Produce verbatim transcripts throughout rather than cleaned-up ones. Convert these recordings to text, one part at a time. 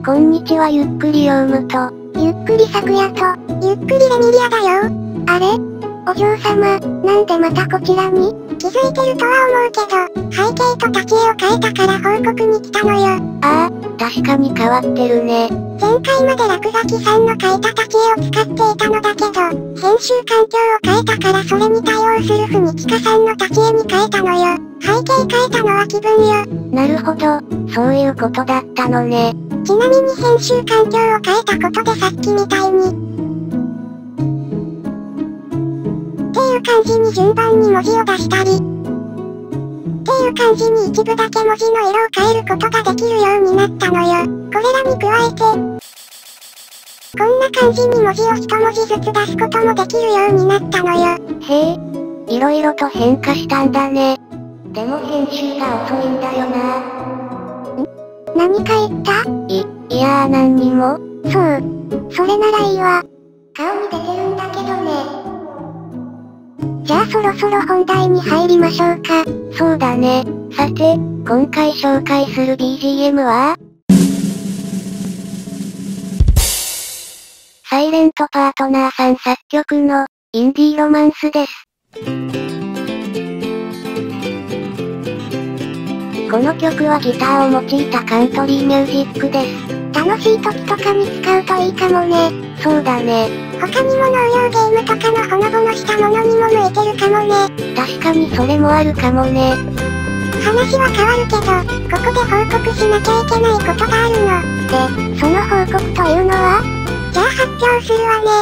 こんにちは。ゆっくりヨウムと、 ゆっくりさくやと、ゆっくりレミリアだよ。 あれ？お嬢様、なんでまたこちらに？ 気づいてるとは思うけど、背景と立ち絵を変えたから報告に来たのよ。 ああ、確かに変わってるね。 前回まで落書きさんの描いた立ち絵を使っていたのだけど、編集環境を変えたからそれに対応するふみちかさんの立ち絵に変えたのよ。背景変えたのは気分よ。 なるほど、そういうことだったのね。 ちなみに編集環境を変えたことでさっきみたいに、っていう感じに順番に文字を出したり、っていう感じに一部だけ文字の色を変えることができるようになったのよ。これらに加えて、こんな感じに文字を一文字ずつ出すこともできるようになったのよ。 へえ、いろいろと変化したんだね。でも編集が遅いんだよな。 ん？何か言った？ い、いやー何にも。 そう。それならいいわ。顔に出てるんだけどね。じゃあそろそろ本題に入りましょうか。 そうだね。さて、今回紹介する ビージーエム はサイレントパートナーさん作曲のインディーロマンスです。この曲はギターを用いたカントリーミュージックです。 楽しい時とかに使うといいかもね。 そうだね。 他にも農業ゲームとかのほのぼのしたものにも向いてるかもね。 確かにそれもあるかもね。 話は変わるけど、ここで報告しなきゃいけないことがあるの。 で、その報告というのは？ じゃあ発表するわね。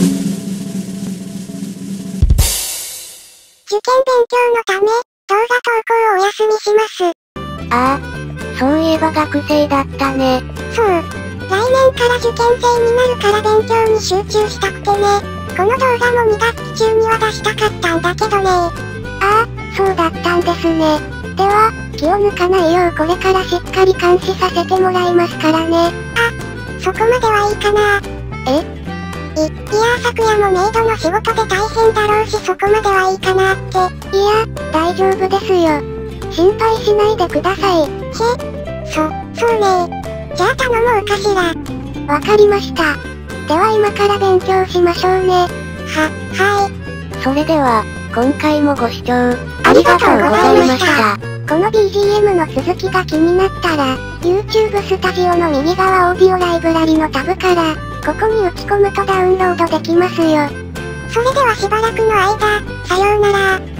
受験勉強のため、動画投稿をお休みします。 ああ、そういえば学生だったね。 そう。来年から受験生になるから勉強に集中したくてね。この動画もにがつ中には出したかったんだけどね。 ああ、そうだったんですね。では、気を抜かないようこれからしっかり監視させてもらいますからね。 あ、そこまではいいかな。 え？ い、いやー昨夜もメイドの仕事で大変だろうしそこまではいいかなって。 いや、大丈夫ですよ。心配しないでください。 へ、そ、そうね。じゃあ頼もうかしら。 わかりました。では今から勉強しましょうね。 は、はい。 それでは、今回もご視聴ありがとうございました。 この ビージーエム の続きが気になったら、YouTube スタジオの右側オーディオライブラリのタブから、ここに打ち込むとダウンロードできますよ。 それではしばらくの間、さようなら。